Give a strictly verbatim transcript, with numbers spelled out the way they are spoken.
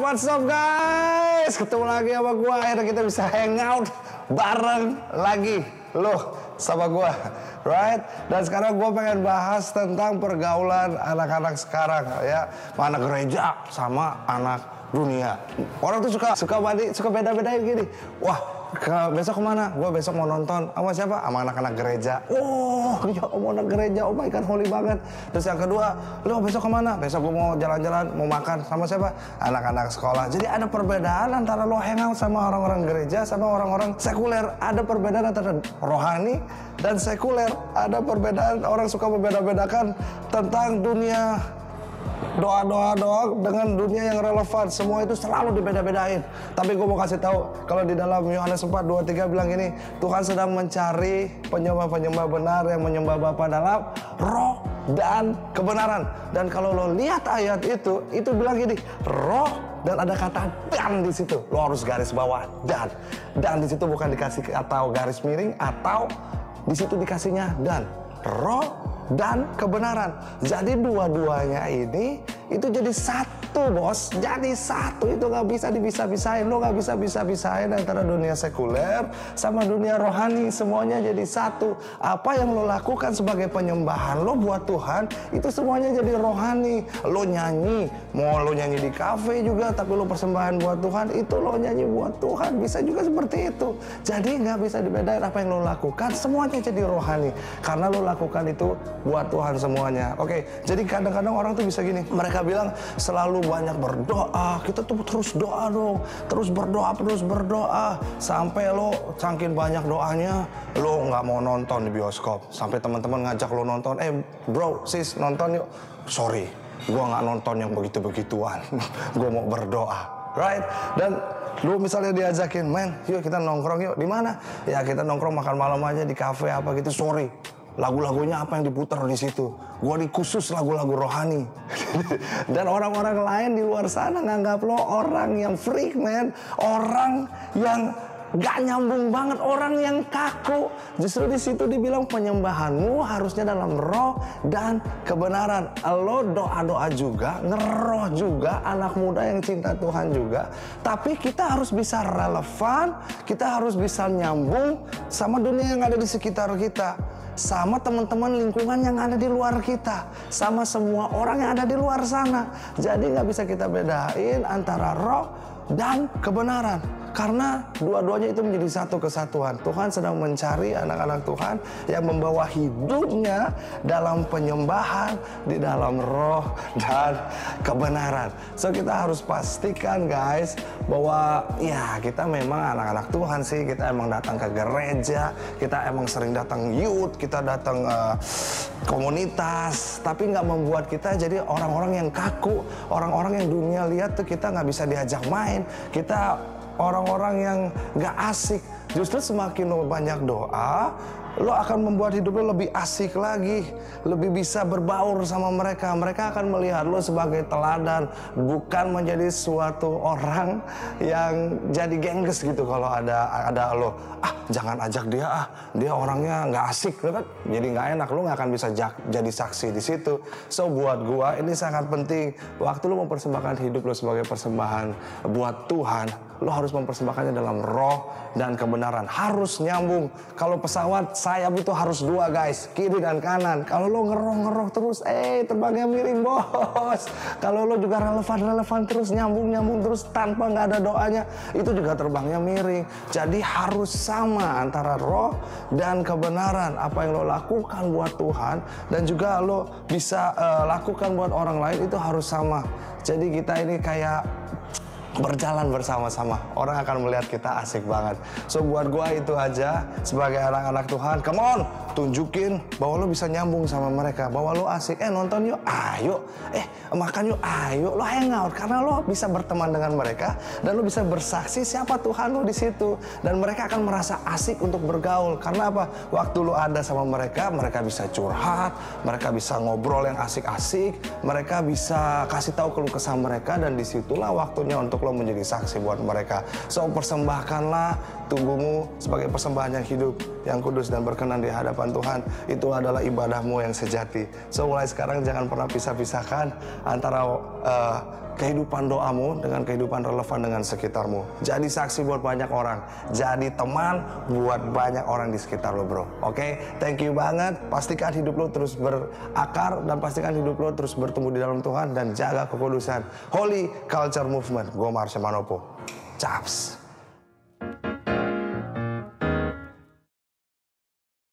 what's up guys? Ketemu lagi sama gua. Akhirnya kita bisa hangout bareng lagi loh sama gua, right? Dan sekarang gua pengen bahas tentang pergaulan anak-anak sekarang ya, anak gereja sama anak dunia. Orang tuh suka suka badi, suka beda-bedain gini. Wah, ke, besok kemana? Gue besok mau nonton sama siapa? Sama anak-anak gereja. Oh, ya mau anak gereja, oh my god, holy banget. Terus yang kedua, lo besok kemana? Besok gue mau jalan-jalan, mau makan sama siapa? Anak-anak sekolah. Jadi ada perbedaan antara lo hangout sama orang-orang gereja sama orang-orang sekuler. Ada perbedaan antara rohani dan sekuler. Ada perbedaan, orang suka membeda-bedakan tentang dunia doa-doa doa dengan dunia yang relevan. Semua itu selalu dibeda-bedain. Tapi gue mau kasih tahu, kalau di dalam Yohanes empat dua tiga bilang gini, Tuhan sedang mencari penyembah-penyembah benar yang menyembah Bapa dalam roh dan kebenaran. Dan kalau lo lihat ayat itu, itu bilang gini, roh dan ada kata dan di situ. Lo harus garis bawah dan. Dan di situ bukan dikasih atau garis miring, atau di situ dikasihnya dan. Roh dan kebenaran. Jadi dua-duanya ini itu jadi satu, bos. Jadi satu, itu gak bisa dibisa-bisain. Lo gak bisa bisa-bisain antara dunia sekuler sama dunia rohani. Semuanya jadi satu. Apa yang lo lakukan sebagai penyembahan lo buat Tuhan, itu semuanya jadi rohani. Lo nyanyi, mau lo nyanyi di kafe juga, tapi lo persembahan buat Tuhan, itu lo nyanyi buat Tuhan. Bisa juga seperti itu. Jadi gak bisa dibedain apa yang lo lakukan, semuanya jadi rohani. Karena lo lakukan itu buat Tuhan semuanya. Oke, jadi kadang-kadang orang tuh bisa gini, mereka bilang selalu banyak berdoa, kita tuh terus doa dong, terus berdoa, terus berdoa, sampai lo cangkin banyak doanya, lo nggak mau nonton di bioskop, sampai teman-teman ngajak lo nonton, eh bro, sis nonton yuk, sorry, gua nggak nonton yang begitu-begituan, gua mau berdoa, right? Dan lu misalnya diajakin, men, yuk kita nongkrong yuk, di mana? Ya kita nongkrong makan malam aja di kafe apa gitu, sorry. Lagu-lagunya apa yang diputar di situ? Gua di khusus lagu-lagu rohani. Dan orang-orang lain di luar sana nganggap lo orang yang freak, man. Orang yang gak nyambung banget, orang yang kaku. Justru di situ dibilang penyembahanmu harusnya dalam roh dan kebenaran. Lo doa-doa juga, ngeroh juga, anak muda yang cinta Tuhan juga. Tapi kita harus bisa relevan, kita harus bisa nyambung sama dunia yang ada di sekitar kita, sama teman-teman lingkungan yang ada di luar kita, sama semua orang yang ada di luar sana. Jadi nggak bisa kita bedain antara roh dan kebenaran. Karena dua-duanya itu menjadi satu kesatuan. Tuhan sedang mencari anak-anak Tuhan yang membawa hidupnya dalam penyembahan, di dalam roh dan kebenaran. So kita harus pastikan guys, bahwa ya kita memang anak-anak Tuhan sih. Kita emang datang ke gereja, kita emang sering datang youth, kita datang uh, komunitas. Tapi nggak membuat kita jadi orang-orang yang kaku, orang-orang yang dunia lihat tuh kita nggak bisa diajak main. Kita orang-orang yang gak asik. Justru semakin lo banyak doa, lo akan membuat hidup lo lebih asik lagi, lebih bisa berbaur sama mereka. Mereka akan melihat lo sebagai teladan, bukan menjadi suatu orang yang jadi gengges gitu. Kalau ada ada lo, ah jangan ajak dia, ah dia orangnya nggak asik, kan? Jadi nggak enak, lo nggak akan bisa jak, jadi saksi di situ. So buat gua ini sangat penting. Waktu lo mempersembahkan hidup lo sebagai persembahan buat Tuhan, lo harus mempersembahkannya dalam roh dan kebenaran. Harus nyambung. Kalau pesawat sayap itu harus dua guys, kiri dan kanan. Kalau lo ngeroh-ngeroh terus, eh terbangnya miring bos. Kalau lo juga relevan-relevan terus, nyambung-nyambung terus tanpa nggak ada doanya, itu juga terbangnya miring. Jadi harus sama antara roh dan kebenaran. Apa yang lo lakukan buat Tuhan dan juga lo bisa uh, lakukan buat orang lain, itu harus sama. Jadi kita ini kayak berjalan bersama-sama, orang akan melihat kita asik banget. So buat gua itu aja sebagai anak-anak Tuhan, come on, tunjukin bahwa lo bisa nyambung sama mereka, bahwa lo asik. Eh nonton yuk, ayo. Eh makan yuk, ayo. Lo hangout karena lo bisa berteman dengan mereka dan lo bisa bersaksi siapa Tuhan lo di situ, dan mereka akan merasa asik untuk bergaul. Karena apa? Waktu lo ada sama mereka, mereka bisa curhat, mereka bisa ngobrol yang asik-asik, mereka bisa kasih tahu keluh kesah mereka, dan disitulah waktunya untuk lo menjadi saksi buat mereka. So persembahkanlah tubuhmu sebagai persembahan yang hidup, yang kudus dan berkenan di hadapan Tuhan. Itu adalah ibadahmu yang sejati. So mulai sekarang jangan pernah pisah-pisahkan antara uh, kehidupan doamu dengan kehidupan relevan dengan sekitarmu. Jadi saksi buat banyak orang, jadi teman buat banyak orang di sekitar lo, bro. Oke, okay? Thank you banget. Pastikan hidup lo terus berakar dan pastikan hidup lo terus bertumbuh di dalam Tuhan dan jaga kekudusan. Holy Culture Movement. Gue Marsha Manopo. Chaps.